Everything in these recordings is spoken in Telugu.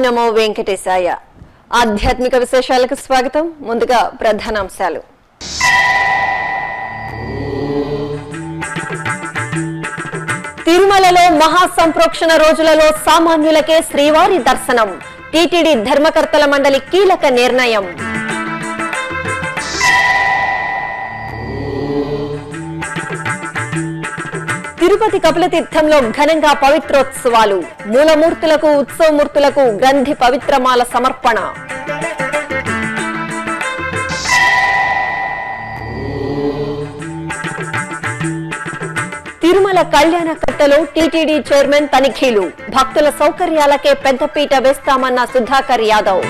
నమో వెంకటేశాయ. ఆధ్యాత్మిక విశేషాలకు స్వాగతం. ముందుగా ప్రధానాంశాలు. తిరుమలలో మహాసంప్రోక్షణ రోజులలో సామాన్యులకే శ్రీవారి దర్శనం. టీటీడీ ధర్మకర్తల మండలి కీలక నిర్ణయం. తిరుపతి కపిలతీర్థంలో ఘనంగా పవిత్రోత్సవాలు. మూలమూర్తులకు ఉత్సవమూర్తులకు గ్రంథి పవిత్రమాల సమర్పణ. తిరుమల కళ్యాణ కట్టలో టీటీడీ చైర్మన్ తనిఖీలు. భక్తుల సౌకర్యాలకే పెద్దపీట వేస్తామన్న సుధాకర్ యాదవ్.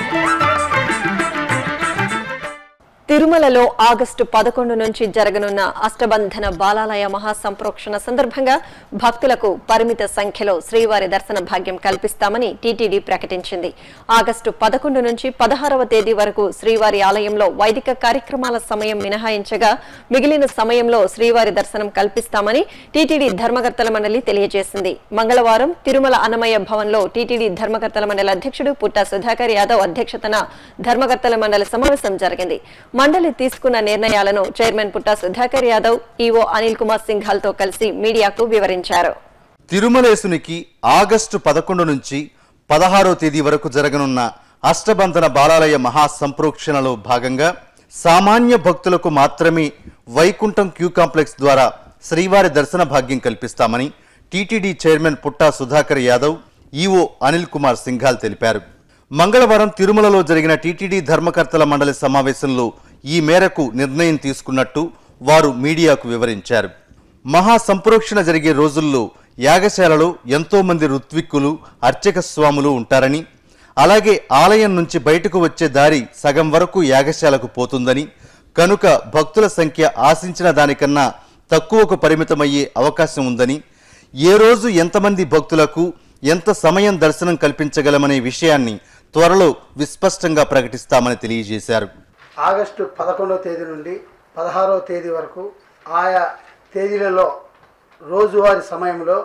తిరుమలలో ఆగస్టు 11 నుంచి జరగనున్న అష్టబంధన బాలాలయ మహాసంప్రోక్షణ సందర్భంగా భక్తులకు పరిమిత సంఖ్యలో శ్రీవారి దర్శన భాగ్యం కల్పిస్తామని టీటీడీ ప్రకటించింది. ఆగస్టు 11 నుంచి 16వ తేదీ వరకు శ్రీవారి ఆలయంలో వైదిక కార్యక్రమాల సమయం మినహాయించగా మిగిలిన సమయంలో శ్రీవారి దర్శనం కల్పిస్తామని టీటీడీ ధర్మకర్తల మండలి తెలియజేసింది. మంగళవారం తిరుమల అన్నమయ్య భవన్లో టీటీడీ ధర్మకర్తల మండలి అధ్యక్షుడు పుట్టా సుధాకర్ యాదవ్ అధ్యక్షతన ధర్మకర్తల మండలి సమావేశం జరిగింది. మండలి తీసుకున్న నిర్ణయాలను చైర్మన్ పుట్టా సుధాకర్ యాదవ్, ఈవో అనిల్ కుమార్ సింఘాల్ తో కలిసి మీడియాకు వివరించారు. తిరుమలేసునికి ఆగస్టు 11 నుంచి 16వ తేదీ వరకు జరగనున్న అష్టబంధన బాలాలయ మహాసంప్రోక్షణలో భాగంగా సామాన్య భక్తులకు మాత్రమే వైకుంఠం క్యూ కాంప్లెక్స్ ద్వారా శ్రీవారి దర్శన భాగ్యం కల్పిస్తామని TTD chairman Putta Sudhakar Yadav, EO Anil Kumar Singhal తెలిపారు. మంగళవారం తిరుమలలో జరిగిన టీటీడీ ధర్మకర్తల మండలి సమావేశంలో ఈ మేరకు నిర్ణయం తీసుకున్నట్టు వారు మీడియాకు వివరించారు. మహాసంప్రోక్షణ జరిగే రోజుల్లో యాగశాలలో ఎంతో మంది ఋత్విక్కులు, అర్చక స్వాములు ఉంటారని, అలాగే ఆలయం నుంచి బయటకు వచ్చే దారి సగం వరకు యాగశాలకు పోతుందని, కనుక భక్తుల సంఖ్య ఆశించిన దానికన్నా తక్కువకు పరిమితమయ్యే అవకాశం ఉందని, ఏ రోజు ఎంతమంది భక్తులకు ఎంత సమయం దర్శనం కల్పించగలమనే విషయాన్ని త్వరలో విస్పష్టంగా ప్రకటిస్తామని తెలియజేశారు. ఆగస్టు 11వ తేదీ నుండి 16వ తేదీ వరకు ఆయా తేదీలలో రోజువారీ సమయంలో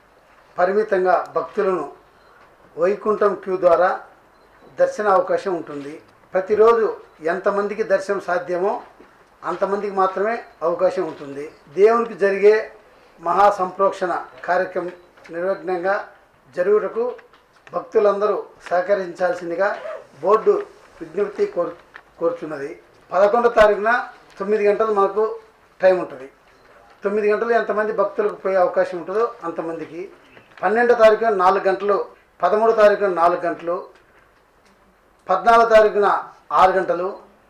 పరిమితంగా భక్తులను వైకుంఠం క్యూ ద్వారా దర్శన అవకాశం ఉంటుంది. ప్రతిరోజు ఎంతమందికి దర్శనం సాధ్యమో అంతమందికి మాత్రమే అవకాశం ఉంటుంది. దేవునికి జరిగే మహాసంప్రోక్షణ కార్యక్రమం నిర్విఘ్నంగా జరుగుటకు భక్తులందరూ సహకరించాల్సిందిగా బోర్డు విజ్ఞప్తి కోరుచున్నది. 11వ తారీఖున 9 గంటలు మనకు టైం ఉంటుంది. 9 గంటలు ఎంతమంది భక్తులకు పోయే అవకాశం ఉంటుందో అంతమందికి. 12వ తారీఖున 4 గంటలు, 13వ తారీఖున 4 గంటలు, 14వ తారీఖున 6 గంటలు,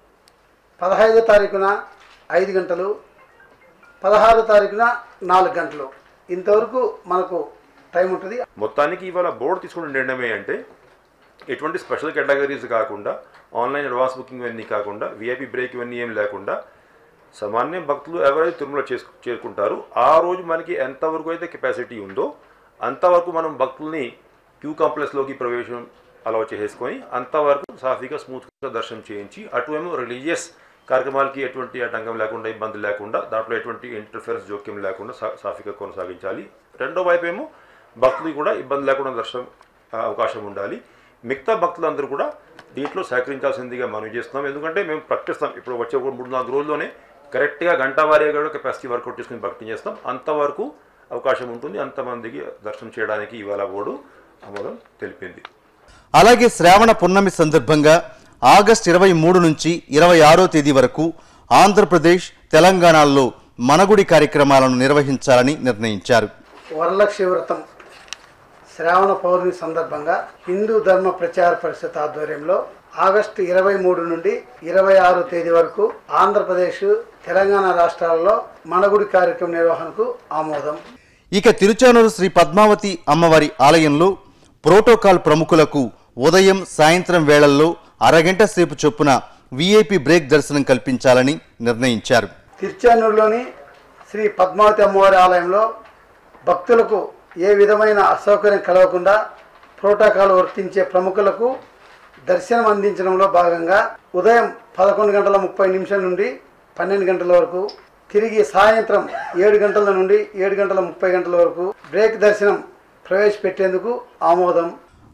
15వ తారీఖున 5 గంటలు, 16వ తారీఖున 4 గంటలు, ఇంతవరకు మనకు టైం ఉంటుంది. మొత్తానికి ఇవాళ బోర్డు తీసుకునే నిర్ణయం ఏంటంటే ఎటువంటి స్పెషల్ కేటగిరీస్ కాకుండా, ఆన్లైన్ అడ్వాన్స్ బుకింగ్ ఇవన్నీ కాకుండా, విఐపి బ్రేక్ ఇవన్నీ ఏం లేకుండా సామాన్య భక్తులు ఎవరైతే తిరుమల చేరుకుంటారో ఆ రోజు మనకి ఎంతవరకు అయితే కెపాసిటీ ఉందో అంతవరకు మనం భక్తుల్ని క్యూ కాంప్లెక్స్లోకి ప్రవేశం అలౌ చేసుకొని అంతవరకు సాఫీగా స్మూత్గా దర్శనం చేయించి అటువేమో రిలీజియస్ కార్యక్రమాలకి ఎటువంటి ఆటంకం లేకుండా, ఇబ్బంది లేకుండా, దాంట్లో ఎటువంటి ఇంటర్ఫరెన్స్ జోక్యం లేకుండా సాఫీగా కొనసాగించాలి. రెండో వైపు ఏమో భక్తులు కూడా ఇబ్బంది లేకుండా దర్శనం అవకాశం ఉండాలి. మిగతా భక్తులందరూ కూడా దీంట్లో సహకరించాల్సిందిగా మనం చేస్తున్నాం. ఎందుకంటే మేము ప్రకటిస్తాం ఇప్పుడు వచ్చే 3-4 రోజుల్లోనే కరెక్ట్గా గంట వారీగా కూడా కెపాసిటీ వర్కౌట్ చేసుకుని భక్తి చేస్తాం. అంతవరకు అవకాశం ఉంటుంది. అంతమందికి దర్శనం చేయడానికి ఇవాళ బోర్డు ఆమోదం తెలిపింది. అలాగే శ్రావణ పున్నమి సందర్భంగా ఆగస్టు 23 నుంచి 26వ తేదీ వరకు ఆంధ్రప్రదేశ్, తెలంగాణలో మనగుడి కార్యక్రమాలను నిర్వహించాలని నిర్ణయించారు. వరలక్ష్మి వ్రతం శ్రావణ పౌర్ణమి సందర్భంగా హిందూ ధర్మ ప్రచార పరిషత్ ఆధ్వర్యంలో ఆగస్టు 23 నుండి 26వ తేదీ వరకు ఆంధ్రప్రదేశ్, తెలంగాణ రాష్ట్రాలలో మనగుడి కార్యక్రమం నిర్వహణకు ఆమోదం. ఇక తిరుచానూరు శ్రీ పద్మావతి అమ్మవారి ఆలయంలో ప్రోటోకాల్ ప్రముఖులకు ఉదయం, సాయంత్రం వేళల్లో అరగంట సేపు చొప్పున విఐపి బ్రేక్ దర్శనం కల్పించాలని నిర్ణయించారు. తిరుచానూరులోని శ్రీ పద్మావతి అమ్మవారి ఆలయంలో భక్తులకు ఏ విధమైన అసౌకర్యం కలగకుండా ప్రోటోకాల్ వర్తించే ప్రముఖులకు దర్శనం అందించడంలో భాగంగా ఉదయం 11:30 నుండి 12 గంటల వరకు, తిరిగి సాయంత్రం 7 గంటల నుండి 7:30 వరకు బ్రేక్ దర్శనం ప్రవేశపెట్టేందుకు ఆమోదం.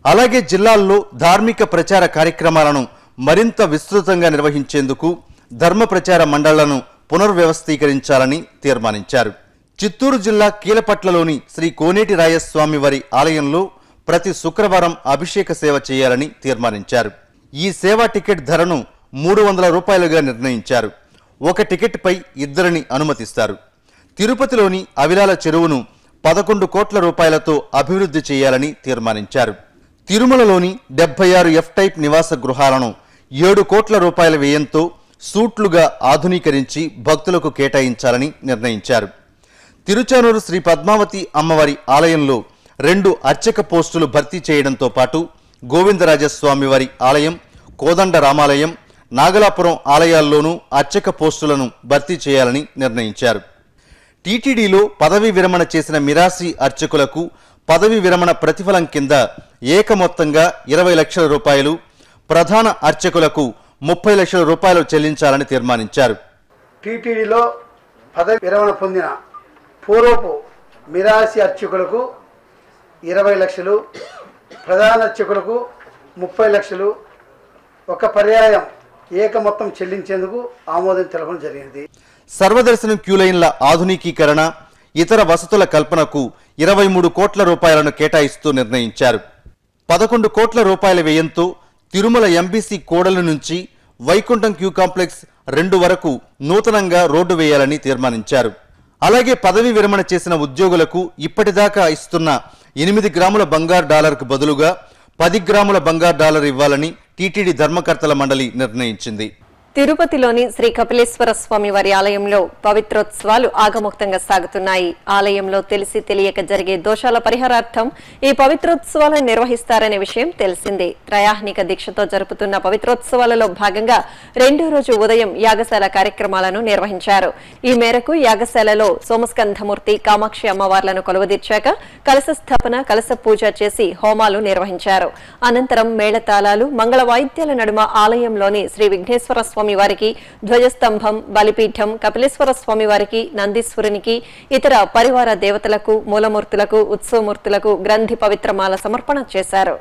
అలాగే జిల్లాల్లో ధార్మిక ప్రచార కార్యక్రమాలను మరింత విస్తృతంగా నిర్వహించేందుకు ధర్మ ప్రచార మండళ్లను పునర్వ్యవస్థీకరించాలని తీర్మానించారు. చిత్తూరు జిల్లా కీలపట్లలోని శ్రీ కోనేటి రాయస్వామి వారి ఆలయంలో ప్రతి శుక్రవారం అభిషేక సేవ చేయాలని తీర్మానించారు. ఈ సేవా టికెట్ ధరను 300 రూపాయలుగా నిర్ణయించారు. ఒక టికెట్పై 2 అనుమతిస్తారు. తిరుపతిలోని అవిలాల చెరువును 11 కోట్ల రూపాయలతో అభివృద్ధి చేయాలని తీర్మానించారు. తిరుమలలోని 76 ఎఫ్ టైప్ నివాస గృహాలను 7 కోట్ల రూపాయల వ్యయంతో సూట్లుగా ఆధునీకరించి భక్తులకు కేటాయించాలని నిర్ణయించారు. తిరుచానూరు శ్రీ పద్మావతి అమ్మవారి ఆలయంలో 2 అర్చక పోస్టులు భర్తీ చేయడంతో పాటు గోవిందరాజస్వామి వారి ఆలయం, కోదండ రామాలయం, నాగలాపురం ఆలయాల్లోనూ అర్చక పోస్టులను భర్తీ చేయాలని నిర్ణయించారు. టీటీడీలో పదవీ విరమణ చేసిన మిరాసి అర్చకులకు పదవీ విరమణ ప్రతిఫలం కింద ఏకమొత్తంగా 20 లక్షల రూపాయలు, ప్రధాన అర్చకులకు 30 లక్షల రూపాయలు చెల్లించాలని తీర్మానించారు. టీటీడీలో పదవి విరమణ పొందిన పూర్వపు మిరాసి అర్చకులకు 20 లక్షలు, ప్రధాన అర్చకులకు 30 లక్షలు ఒక పర్యాయం ఏక మొత్తం చెల్లించేందుకు ఆమోదం తెలపడం జరిగింది. సర్వదర్శనం క్యూలైన్ల ఆధునికీకరణ, ఇతర వసతుల కల్పనకు 23 కోట్ల రూపాయలను కేటాయిస్తూ నిర్ణయించారు. 11 కోట్ల రూపాయల వ్యయంతో తిరుమల ఎంబీసీ కోడలు నుంచి వైకుంఠం క్యూ కాంప్లెక్స్ 2 వరకు నూతనంగా రోడ్డు వేయాలని తీర్మానించారు. అలాగే పదవి విరమణ చేసిన ఉద్యోగులకు ఇప్పటిదాకా ఇస్తున్న 8 గ్రాముల బంగారు డాలర్కు బదులుగా 10 గ్రాముల బంగారు డాలర్ ఇవ్వాలని టీటీడీ ధర్మకర్తల మండలి నిర్ణయించింది. తిరుపతిలోని శ్రీ కపిలేశ్వర స్వామి వారి ఆలయంలో పవిత్రోత్సవాలు ఆగమోక్తంగా సాగుతున్నాయి. ఆలయంలో తెలిసి తెలియక జరిగే దోషాల పరిహారార్థం ఈ పవిత్రోత్సవాలను నిర్వహిస్తారనే విషయం తెలిసిందే. త్రయాహ్నిక దీక్షతో జరుపుతున్న పవిత్రోత్సవాలలో భాగంగా 2వ రోజు ఉదయం యాగశాల కార్యక్రమాలను నిర్వహించారు. ఈ మేరకు యాగశాలలో సోమస్కంధమూర్తి, కామాక్షి అమ్మవార్లను కొలువుదీర్చాక కలశ స్థాపన, కలశ పూజ చేసి హోమాలు నిర్వహించారు. అనంతరం మేళతాళాలు, మంగళ వాయిద్యాల నడుమ ఆలయంలోని శ్రీ విఘ్నేశ్వర స్వామి వారికి ధ్వజస్తంభం, బలిపీఠం, కపిలేశ్వర స్వామి వారికి, నందీశ్వరునికి, ఇతర పరివార దేవతలకు, మూలమూర్తులకు, ఉత్సవమూర్తులకు గ్రంథి పవిత్రమాల సమర్పణ చేశారు.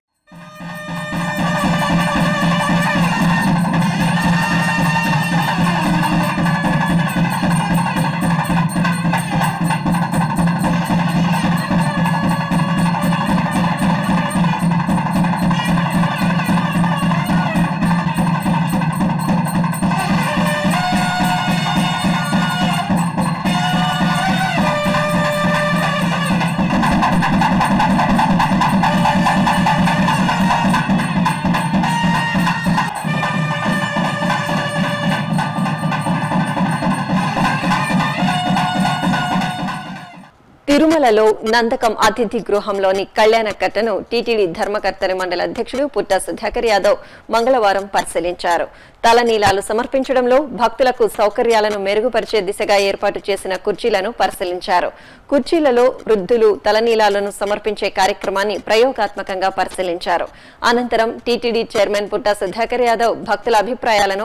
తిరుమలలో నందకం అతిథి గృహంలోని కళ్యాణ కట్టను టీటీడీ ధర్మకర్తల మండలి అధ్యక్షుడు పుట్టా సుధాకర్ యాదవ్ మంగళవారం పరిశీలించారు. తలనీలాలు సమర్పించడంలో భక్తులకు సౌకర్యాలను మెరుగుపరిచే దిశగా ఏర్పాటు చేసిన కుర్చీలను పరిశీలించారు. కుర్చీలలో వృద్ధులు తలనీలాలను సమర్పించే కార్యక్రమాన్ని ప్రయోగాత్మకంగా పరిశీలించారు. అనంతరం టీటీడీ చైర్మన్ పుట్టా సుధాకర్ యాదవ్ భక్తుల అభిప్రాయాలను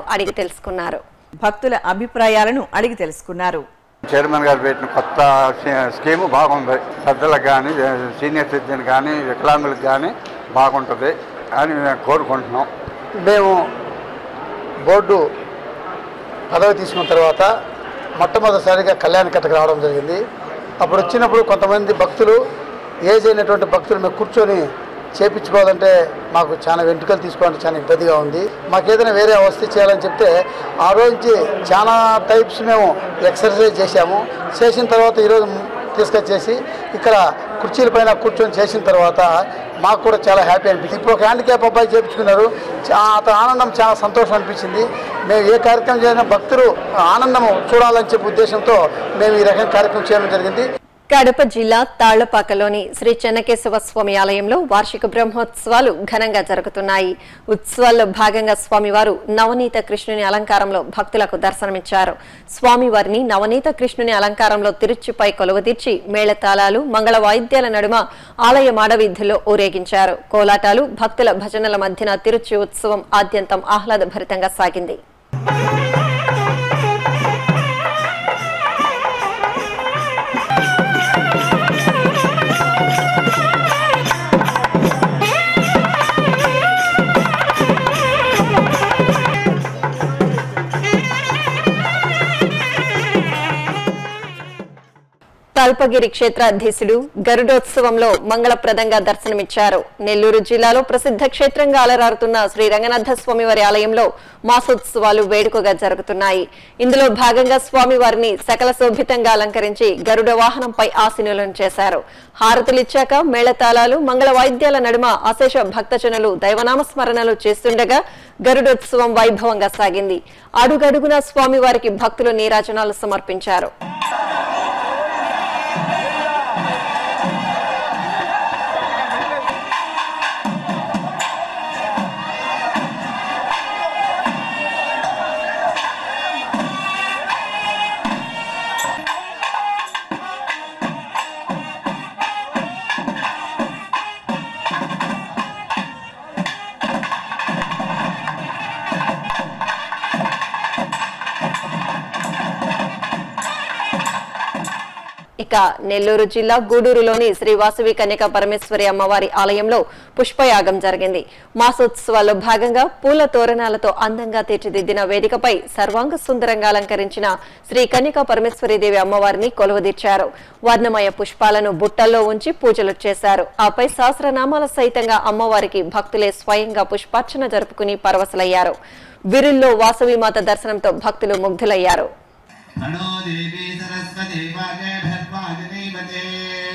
అడిగి తెలుసుకున్నారు. చైర్మన్ గారు పెట్టిన కొత్త స్కీము బాగుంది. పెద్దలకు కానీ, సీనియర్ సిటిజన్ కానీ, వికలాంగులకు కానీ బాగుంటుంది అని మేము కోరుకుంటున్నాం. మేము బోర్డు పదవి తీసుకున్న తర్వాత మొట్టమొదటిసారిగా కళ్యాణ కట్టకు రావడం జరిగింది. అప్పుడు వచ్చినప్పుడు కొంతమంది భక్తులు, ఏజ్ అయినటువంటి భక్తులు మేము కూర్చొని చేపించుకోవాలంటే మాకు చాలా వెంట్రుకలు తీసుకోవాలంటే చాలా ఇబ్బందిగా ఉంది. మాకు ఏదైనా వేరే అవస్థ చేయాలని చెప్తే ఆ రోజు చాలా టైప్స్ మేము ఎక్సర్సైజ్ చేసిన తర్వాత ఈరోజు తీసుకొచ్చేసి ఇక్కడ కుర్చీల పైన కూర్చొని చేసిన తర్వాత మాకు కూడా చాలా హ్యాపీ అనిపించింది. ఇప్పుడు ఒక హ్యాండిక్యాప్ అబ్బాయి చేయించుకున్నారు. అతని ఆనందం చాలా సంతోషం అనిపించింది. మేము ఏ కార్యక్రమం చేసినా భక్తులు ఆనందం చూడాలని చెప్పే ఉద్దేశంతో మేము ఈ రకం కార్యక్రమం చేయడం జరిగింది. కడప జిల్లా తాళ్లపాకలోని శ్రీ చెన్నకేశవ స్వామి ఆలయంలో వార్షిక బ్రహ్మోత్సవాలు ఘనంగా జరుగుతున్నాయి. ఉత్సవాల్లో భాగంగా స్వామివారు నవనీత కృష్ణుని అలంకారంలో భక్తులకు దర్శనమిచ్చారు. స్వామివారిని నవనీత కృష్ణుని అలంకారంలో తిరుచిపై కొలువుదీర్చి మేళతాళాలు, మంగళ వాయిద్యాల నడుమ ఆలయ మాడవీధుల్లో ఊరేగించారు. కోలాటాలు, భక్తుల భజనల మధ్యన తిరుచి ఉత్సవం ఆద్యంతం ఆహ్లాదభరితంగా సాగింది. కల్పగిరి క్షేత్రాధీశుడు గరుడోత్సవంలో మంగళప్రదంగా దర్శనమిచ్చారు. నెల్లూరు జిల్లాలో ప్రసిద్ధ క్షేత్రంగా అలరారుతున్న శ్రీ రంగనాథ స్వామివారి ఆలయంలో మాసోత్సవాలు వేడుకగా జరుగుతున్నాయి. ఇందులో భాగంగా స్వామివారిని సకల శోభితంగా అలంకరించి గరుడ వాహనంపై ఆసీనులను చేశారు. హారతులిచ్చాక మేళతాళాలు, మంగళ వాయిద్యాల నడుమ అశేష భక్తజనులు దైవనామ స్మరణలు చేస్తుండగా గరుడోత్సవం వైభవంగా సాగింది. అడుగడుగున స్వామివారికి భక్తులు నీరాజనాలు సమర్పించారు. ఇక నెల్లూరు జిల్లా గూడూరులోని శ్రీ వాసవి కన్యకా పరమేశ్వరి అమ్మవారి ఆలయంలో పుష్పయాగం జరిగింది. మాసోత్సవాల్లో భాగంగా పూల తోరణాలతో అందంగా తీర్చిదిద్దిన వేదికపై సర్వాంగ సుందరంగా అలంకరించిన శ్రీ కన్యకా పరమేశ్వరీదేవి అమ్మవారిని కొలువుదీర్చారు. వర్ణమయ పుష్పాలను బుట్టల్లో ఉంచి పూజలు చేశారు. ఆపై సహస్రనామాల సహితంగా అమ్మవారికి భక్తులే స్వయంగా పుష్పార్చన జరుపుకుని పరవశులయ్యారు. విరుల్లో వాసవి మాత దర్శనంతో భక్తులు ముగ్ధులయ్యారు. प्रणो देवी सरस्वती वाजे भद्वाजदेवते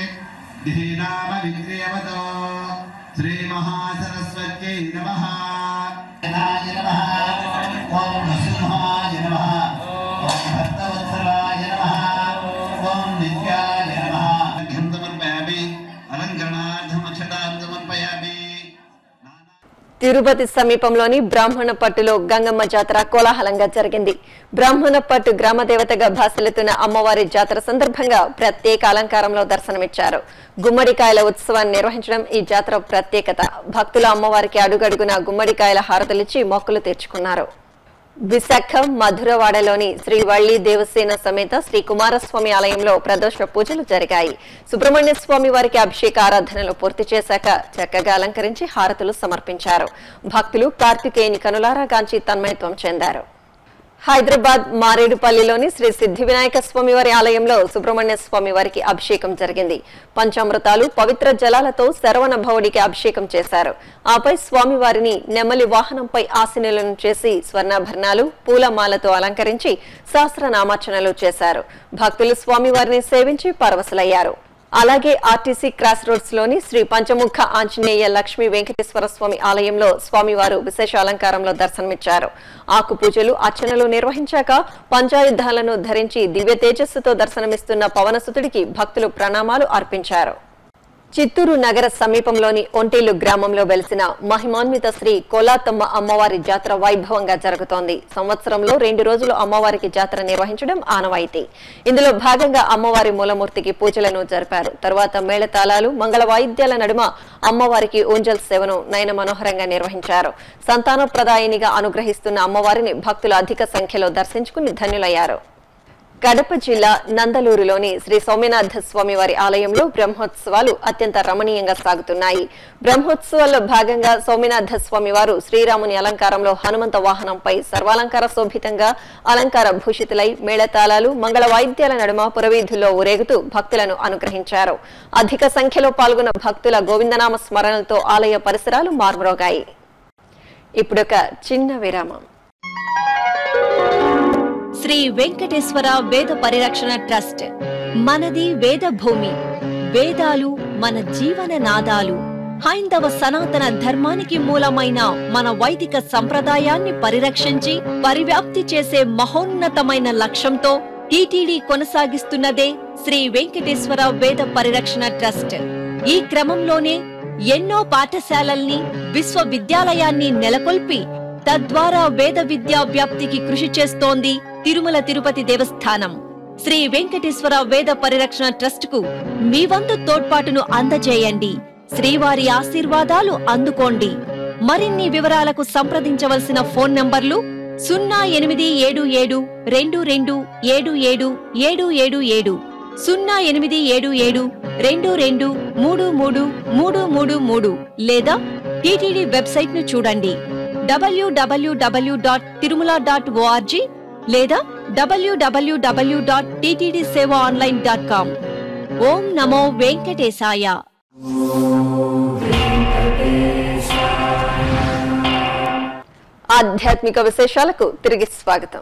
धीनाम विक्रियवतो श्री महासरस्वत्यै नमः नाय नमः ओम नृसिंहाय नमः ओम भक्तवत्सलाय नमः ओम नित्याय नमः अर्घ्यं समर्पयामि अलङ्करणार्थम् अक्षतां समर्पयामि. తిరుపతి సమీపంలోని బ్రాహ్మణపట్టులో గంగమ్మ జాతర కోలాహలంగా జరిగింది. బ్రాహ్మణపట్టు గ్రామ దేవతగా భాసలెత్తున్న అమ్మవారి జాతర సందర్భంగా ప్రత్యేక అలంకారంలో దర్శనమిచ్చారు. గుమ్మడికాయల ఉత్సవాన్ని నిర్వహించడం ఈ జాతర ప్రత్యేకత. భక్తులు అమ్మవారికి అడుగడుగున గుమ్మడికాయల హారతులిచ్చి మొక్కులు తీర్చుకున్నారు. విశాఖ మధురవాడలోని శ్రీ వల్లి దేవసేన సమేత శ్రీ కుమారస్వామి ఆలయంలో ప్రదోష పూజలు జరిగాయి. సుబ్రహ్మణ్య స్వామి వారికి అభిషేక ఆరాధనలు పూర్తి చేశాక చక్కగా అలంకరించి హారతులు సమర్పించారు. భక్తులు కార్తికేయుని కనులారా గాంచి తన్మయత్వం చెందారు. హైదరాబాద్ మారేడుపల్లిలోని శ్రీ సిద్ధి వినాయక స్వామి వారి ఆలయంలో సుబ్రహ్మణ్య స్వామి వారికి అభిషేకం జరిగింది. పంచామృతాలు, పవిత్ర జలాలతో శరవణ భవుడికి అభిషేకం చేశారు. ఆపై స్వామివారిని నెమలి వాహనంపై ఆసీనులను చేసి స్వర్ణాభరణాలు, పూలమాలతో అలంకరించి సహస్రనామార్చనలు చేశారు. భక్తులు స్వామివారిని సేవించి పరవశులయ్యారు. అలాగే ఆర్టీసీ క్రాస్ రోడ్స్ లోని శ్రీ పంచముఖ ఆంజనేయ లక్ష్మీ వెంకటేశ్వర స్వామి ఆలయంలో స్వామివారు విశేష అలంకారంలో దర్శనమిచ్చారు. ఆకు పూజలు, అర్చనలు నిర్వహించాక పంచాయుధాలను ధరించి దివ్య తేజస్సుతో దర్శనమిస్తున్న పవనసుతుడికి భక్తులు ప్రణామాలు అర్పించారు. చిత్తూరు నగర సమీపంలోని ఒంటేలు గ్రామంలో వెలిసిన మహిమాన్విత శ్రీ కోలాతమ్మ అమ్మవారి జాతర వైభవంగా జరుగుతోంది. సంవత్సరంలో 2 రోజులు అమ్మవారికి జాతర నిర్వహించడం ఆనవాయితీ. ఇందులో భాగంగా అమ్మవారి మూలమూర్తికి పూజలను జరిపారు. తరువాత మేళతాళాలు, మంగళ వాయిద్యాల నడుమ అమ్మవారికి ఊంజల్ సేవను నయన మనోహరంగా నిర్వహించారు. సంతానప్రదాయినిగా అనుగ్రహిస్తున్న అమ్మవారిని భక్తులు అధిక సంఖ్యలో దర్శించుకుని ధన్యులయ్యారు. కడప జిల్లా నందలూరులోని శ్రీ సోమనాథ స్వామివారి ఆలయంలో బ్రహ్మోత్సవాలు అత్యంత రమణీయంగా సాగుతున్నాయి. బ్రహ్మోత్సవాల్లో భాగంగా సోమనాథ స్వామివారు శ్రీరాముని అలంకారంలో హనుమంత వాహనంపై సర్వాలంకార శోభితంగా అలంకార భూషితులై మేళతాళాలు, మంగళ వాయిద్యాల నడుమ పురవీధుల్లో ఊరేగుతూ భక్తులను అనుగ్రహించారు. అధిక సంఖ్యలో పాల్గొన్న భక్తుల గోవిందనామ స్మరణలతో ఆలయ పరిసరాలు మార్మరోగాయి. ఇప్పుడొక చిన్న విరామం. శ్రీ వెంకటేశ్వర వేద పరిరక్షణ ట్రస్ట్. మనది వేద భూమి, వేదాలు మన జీవన నాదాలు. హైందవ సనాతన ధర్మానికి మూలమైన మన వైదిక సంప్రదాయాన్ని పరిరక్షించి పరివ్యాప్తి చేసే మహోన్నతమైన లక్ష్యంతో టీటీడీ కొనసాగిస్తున్నదే శ్రీ వెంకటేశ్వర వేద పరిరక్షణ ట్రస్ట్. ఈ క్రమంలోనే ఎన్నో పాఠశాలల్ని, విశ్వవిద్యాలయాన్ని నెలకొల్పి తద్వారా వేద విద్యా వ్యాప్తికి కృషి చేస్తోంది తిరుమల తిరుపతి దేవస్థానం. శ్రీ వెంకటేశ్వర వేద పరిరక్షణ ట్రస్ట్ కు మీ వంతు తోడ్పాటును అందజేయండి. శ్రీవారి ఆశీర్వాదాలు అందుకోండి. మరిన్ని వివరాలకు సంప్రదించవలసిన ఫోన్ నంబర్లు 0877 22 77 777, 0877 22 33 333 లేదా టీటీడీ వెబ్సైట్ ను చూడండి www.tirumala.org లేదా www.ttdsevaonline.com. ఓం నమో వెంకటేశాయ. ఆధ్యాత్మిక విశేషాలకు తిరిగి స్వాగతం.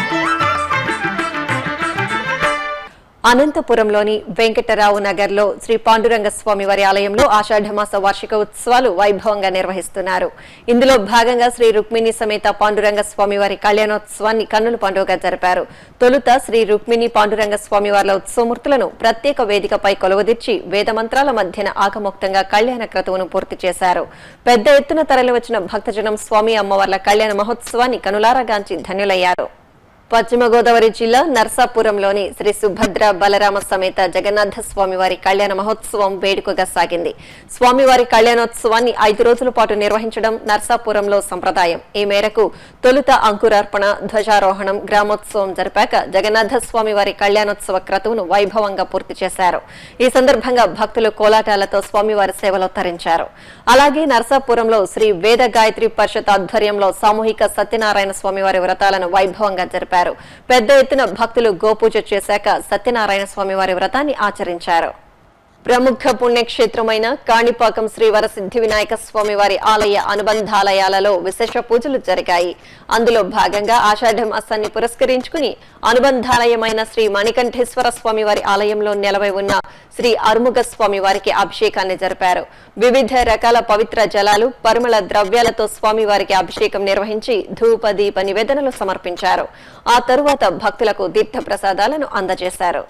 అనంతపురంలోని వెంకటరావు నగర్లో శ్రీ పాండురంగ స్వామి వారి ఆలయంలో ఆషాఢమాస వార్షిక ఉత్సవాలు వైభవంగా నిర్వహిస్తున్నారు. ఇందులో భాగంగా శ్రీ రుక్మిణి సమేత పాండురంగ స్వామి వారి కళ్యాణోత్సవాన్ని కన్నుల పండుగగా జరిపారు. తొలుత శ్రీ రుక్మిణి పాండురంగ స్వామి వార్ల ఉత్సవమూర్తులను ప్రత్యేక వేదికపై కొలువుదీర్చి వేదమంత్రాల మధ్యన ఆగమోక్తంగా కళ్యాణ క్రతువును పూర్తి చేశారు. పెద్ద ఎత్తున తరలివచ్చిన భక్తజనం స్వామి అమ్మవార్ల కళ్యాణ మహోత్సవాన్ని కనులారగాంచి ధన్యులయ్యారు. పశ్చిమ గోదావరి జిల్లా నర్సాపురంలోని శ్రీ సుభద్ర బలరామ సమేత జగన్నాథ స్వామివారి కళ్యాణ మహోత్సవం వేడుకగా సాగింది. స్వామివారి కళ్యాణోత్సవాన్ని 5 రోజుల పాటు నిర్వహించడం నర్సాపురంలో సంప్రదాయం. ఈ మేరకు తొలుత అంకురార్పణ, ధ్వజారోహణం, గ్రామోత్సవం జరిపాక జగన్నాథ స్వామివారి కళ్యాణోత్సవ క్రతువును వైభవంగా పూర్తి చేశారు. ఈ సందర్భంగా భక్తులు కోలాటాలతో స్వామివారి సేవలో తరించారు. అలాగే నర్సాపురంలో శ్రీ వేద గాయత్రి పరిషత్ ఆధ్వర్యంలో సామూహిక సత్యనారాయణ స్వామివారి వ్రతాలను వైభవంగా జరిపారు. పెద్ద ఎత్తున భక్తులు గోపూజ చేశాక సత్యనారాయణ స్వామి వారి వ్రతాన్ని ఆచరించారు. ప్రముఖ పుణ్యక్షేత్రమైన కాణిపాకం శ్రీ వరసిద్ధి వినాయక స్వామి వారి ఆలయ అనుబంధాలయాలలో విశేష పూజలు జరిగాయి. అందులో భాగంగా ఆషాఢ మాసాన్ని పురస్కరించుకుని అనుబంధాలయమైన శ్రీ మణికంఠేశ్వర స్వామి వారి ఆలయంలో నెలవై ఉన్న శ్రీ అరుముగ స్వామి వారికి అభిషేకాన్ని జరిపారు. వివిధ రకాల పవిత్ర జలాలు, పరిమళ ద్రవ్యాలతో స్వామి వారికి అభిషేకం నిర్వహించి ధూప దీప నివేదనలు సమర్పించారు. ఆ తరువాత భక్తులకు తీర్థ ప్రసాదాలను అందజేశారు.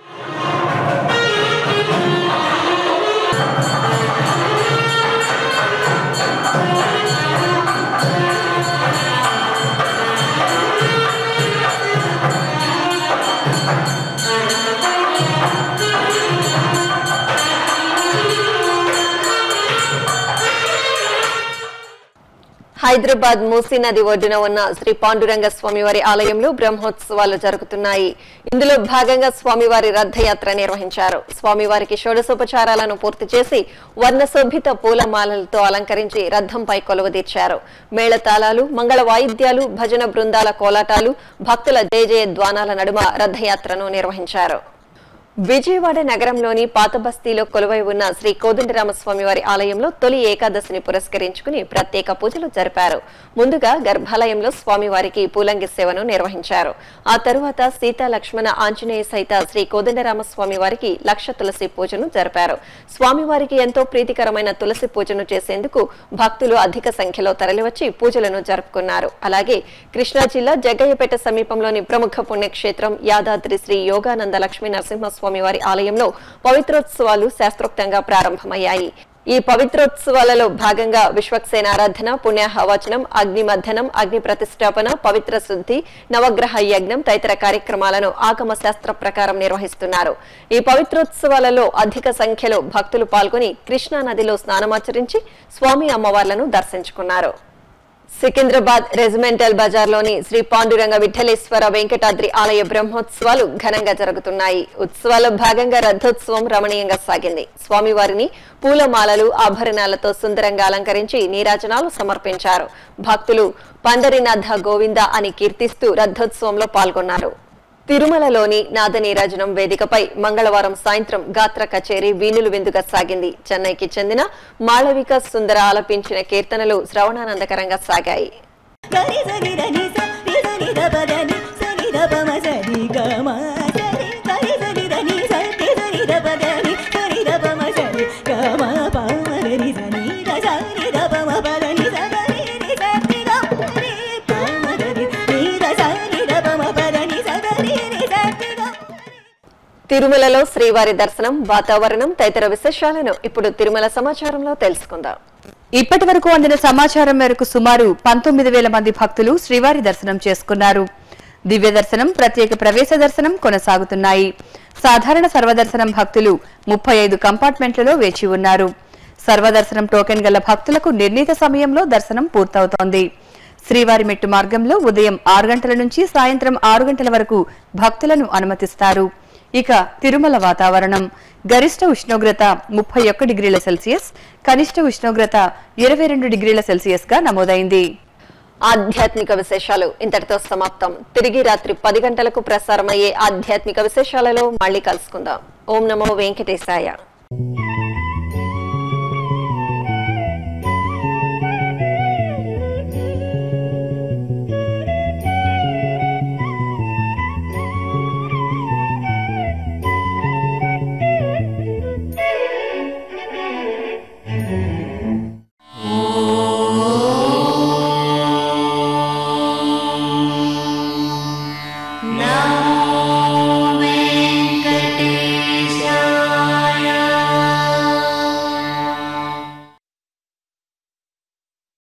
హైదరాబాద్ మూసీ నది ఒడ్డున ఉన్న శ్రీ పాండురంగ స్వామివారి ఆలయంలో బ్రహ్మోత్సవాలు జరుగుతున్నాయి. ఇందులో భాగంగా స్వామివారి రథయాత్ర నిర్వహించారు. స్వామివారికి షోడశోపచారాలను పూర్తి చేసి వర్ణశోభిత పూలమాలలతో అలంకరించి రథంపై కొలువుదీర్చారు. మేళతాళాలు, మంగళ వాయిద్యాలు, భజన బృందాల కోలాటాలు, భక్తుల జయ ద్వానాల నడుమ రథయాత్రను నిర్వహించారు. విజయవాడ నగరంలోని పాత బస్తీలో కొలువై ఉన్న శ్రీ కోదండరామస్వామి వారి ఆలయంలో తొలి ఏకాదశిని పురస్కరించుకుని ప్రత్యేక పూజలు జరిపారు. ముందుగా గర్భాలయంలో స్వామివారికి పూలంగి సేవను నిర్వహించారు. ఆ తరువాత సీతా లక్ష్మణ ఆంజనేయ సహిత శ్రీ కోదండరామస్వామి వారికి లక్ష తులసి పూజను జరిపారు. స్వామివారికి ఎంతో ప్రీతికరమైన తులసి పూజను చేసేందుకు భక్తులు అధిక సంఖ్యలో తరలివచ్చి పూజలను జరుపుకున్నారు. అలాగే కృష్ణా జిల్లా జగ్గయ్యపేట సమీపంలోని ప్రముఖ పుణ్యక్షేత్రం యాదాద్రి శ్రీ యోగానంద లక్ష్మీ నరసింహస్వామి వారి ఆలయంలో పవిత్రోత్సవాలు శాస్త్రోక్తంగా ప్రారంభమయ్యాయి. ఈ పవిత్రోత్సవాలలో భాగంగా విశ్వక్సేన ఆరాధన, పుణ్యాహవచనం, అగ్ని మధ్యనం, అగ్ని ప్రతిష్టాపన, పవిత్ర శుద్ధి, నవగ్రహ యజ్ఞం తదితర కార్యక్రమాలను ఆగమ శాస్త్ర ప్రకారం నిర్వహిస్తున్నారు. ఈ పవిత్రోత్సవాలలో అధిక సంఖ్యలో భక్తులు పాల్గొని కృష్ణా నదిలో స్నానమాచరించి స్వామి అమ్మవార్లను దర్శించుకున్నారు. సికింద్రాబాద్ రెజిమెంటల్ బజార్లోని శ్రీ పాండురంగ విఠలేశ్వర వెంకటాద్రి ఆలయ బ్రహ్మోత్సవాలు ఘనంగా జరుగుతున్నాయి. ఉత్సవాల్లో భాగంగా రథోత్సవం రమణీయంగా సాగింది. స్వామివారిని పూలమాలలు, ఆభరణాలతో సుందరంగా అలంకరించి నీరాజనాలు సమర్పించారు. భక్తులు పండరినాథ గోవింద అని కీర్తిస్తూ రథోత్సవంలో పాల్గొన్నారు. తిరుమలలోని నాదనీరాజనం వేదికపై మంగళవారం సాయంత్రం గాత్ర కచేరీ వీణులు విందుగా సాగింది. చెన్నైకి చెందిన మాళవిక సుందర ఆలపించిన కీర్తనలు శ్రవణానందకరంగా సాగాయి. తిరుమలలో శ్రీవారి దర్శనం, వాతావరణం తదితర విశేషాలను ఇప్పుడు తిరుమల సమాచారంలో తెలుసుకుందాం. ఇప్పటి వరకు అందిన సమాచారం మేరకు సుమారు 19,000 మంది భక్తులు శ్రీవారి దర్శనం చేసుకున్నారు. దివ్య దర్శనం, ప్రత్యేక ప్రవేశ దర్శనం కొనసాగుతున్నాయి. సాధారణ సర్వదర్శనం భక్తులు 35 కంపార్ట్మెంట్లలో వేచి ఉన్నారు. సర్వదర్శనం టోకెన్ గల భక్తులకు నిర్ణీత సమయంలో దర్శనం పూర్తవుతోంది. శ్రీవారి మెట్టు మార్గంలో ఉదయం 6 గంటల నుంచి సాయంత్రం 6 గంటల వరకు భక్తులను అనుమతిస్తారు. ఇక తిరుమల వాతావరణం గరిష్ట ఉష్ణోగ్రత 31 డిగ్రీల సెల్సియస్, కనిష్ట ఉష్ణోగ్రత 22 డిగ్రీల సెల్సియస్ గా నమోదైంది. ఆధ్యాత్మిక విశేషాలు ఇంతటితో సమాప్తం. తిరిగి రాత్రి 10 గంటలకు ప్రసారమయ్యే ఆధ్యాత్మిక విశేషాలలో మళ్ళీ కలుసుకుందాం. ఓం నమో వెంకటేశాయ.